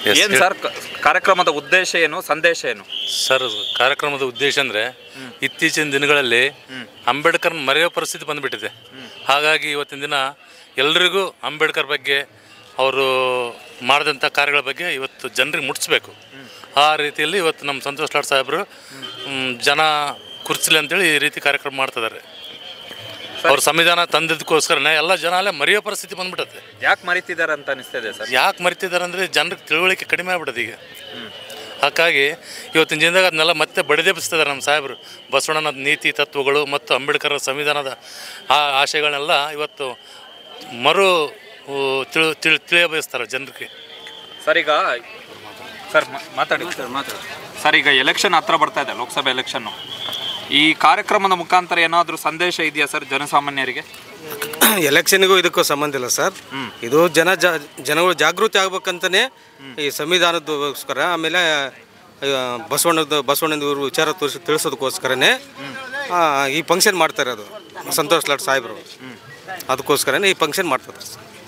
ಏನು ಸರ್ ಕಾರ್ಯಕ್ರಮದ ಉದ್ದೇಶ ಏನು, ಸಂದೇಶ ಏನು? ಸರ್, ಕಾರ್ಯಕ್ರಮದ ಉದ್ದೇಶ ಅಂದರೆ ಇತ್ತೀಚಿನ ದಿನಗಳಲ್ಲಿ ಅಂಬೇಡ್ಕರ್ ಮರೆಯೋ ಪರಿಸ್ಥಿತಿ ಬಂದುಬಿಟ್ಟಿದೆ. ಹಾಗಾಗಿ ಇವತ್ತಿನ ದಿನ ಎಲ್ರಿಗೂ ಅಂಬೇಡ್ಕರ್ ಬಗ್ಗೆ, ಅವರು ಮಾಡಿದಂಥ ಕಾರ್ಯಗಳ ಬಗ್ಗೆ ಇವತ್ತು ಜನರಿಗೆ ಮುಟ್ಟಿಸ್ಬೇಕು. ಆ ರೀತಿಯಲ್ಲಿ ಇವತ್ತು ನಮ್ಮ ಸಂತೋಷ್ ಲಾಡ್ ಸಾಹೇಬರು ಜನ ಕುರ್ಚಲಿ ಅಂತೇಳಿ ಈ ರೀತಿ ಕಾರ್ಯಕ್ರಮ ಮಾಡ್ತಿದ್ದಾರೆ. ಅವ್ರ ಸಂವಿಧಾನ ತಂದಿದ್ದಕ್ಕೋಸ್ಕರನೇ ಎಲ್ಲ ಜನ ಅಲ್ಲೇ ಮರೆಯೋ ಪರಿಸ್ಥಿತಿ ಬಂದ್ಬಿಟ್ಟದೆ. ಯಾಕೆ ಮರಿತಿದ್ದಾರೆ ಅಂತ ಅನಿಸ್ತಿದೆ ಸರ್? ಯಾಕೆ ಮರಿತಿದ್ದಾರೆ ಅಂದರೆ ಜನರಿಗೆ ತಿಳುವಳಿಕೆ ಕಡಿಮೆ ಆಗ್ಬಿಟ್ಟದೆ ಈಗ. ಹಾಗಾಗಿ ಇವತ್ತಿನ ದಿನದಾಗ ಅದನ್ನೆಲ್ಲ ಮತ್ತೆ ಬಡಿದೆಬ್ಬಿಸ್ತಿದ್ದಾರೆ ನಮ್ಮ ಸಾಹೇಬರು. ಬಸವಣ್ಣನ ನೀತಿ ತತ್ವಗಳು ಮತ್ತು ಅಂಬೇಡ್ಕರ್ ಸಂವಿಧಾನದ ಆಶಯಗಳನ್ನೆಲ್ಲ ಇವತ್ತು ಮರು ತಿಳಿಯಬಯಸ್ತಾರೆ ಜನರಿಗೆ. ಸರ್, ಈಗ ಸರ್ ಮಾತಾಡಿ ಸರ್, ಈಗ ಎಲೆಕ್ಷನ್ ಹತ್ರ ಬರ್ತಾ ಇದೆ, ಲೋಕಸಭೆ ಎಲೆಕ್ಷನ್ನು. ಈ ಕಾರ್ಯಕ್ರಮದ ಮುಖಾಂತರ ಏನಾದರೂ ಸಂದೇಶ ಇದೆಯಾ ಸರ್ ಜನಸಾಮಾನ್ಯರಿಗೆ? ಎಲೆಕ್ಷನ್ಗೂ ಇದಕ್ಕೂ ಸಂಬಂಧ ಇಲ್ಲ ಸರ್. ಇದು ಜನಗಳು ಜಾಗೃತಿ ಆಗ್ಬೇಕಂತಲೇ ಈ ಸಂವಿಧಾನದಗೋಸ್ಕರ, ಆಮೇಲೆ ಬಸವಣ್ಣನ ವಿಚಾರ ತಿಳಿಸೋದಕ್ಕೋಸ್ಕರನೇ ಈ ಫಂಕ್ಷನ್ ಮಾಡ್ತಾರೆ. ಅದು ಸಂತೋಷ್ ಲಾಡ್ ಸಾಹೇಬರು ಅದಕ್ಕೋಸ್ಕರನೇ ಈ ಫಂಕ್ಷನ್ ಮಾಡ್ತಾರೆ ಸರ್.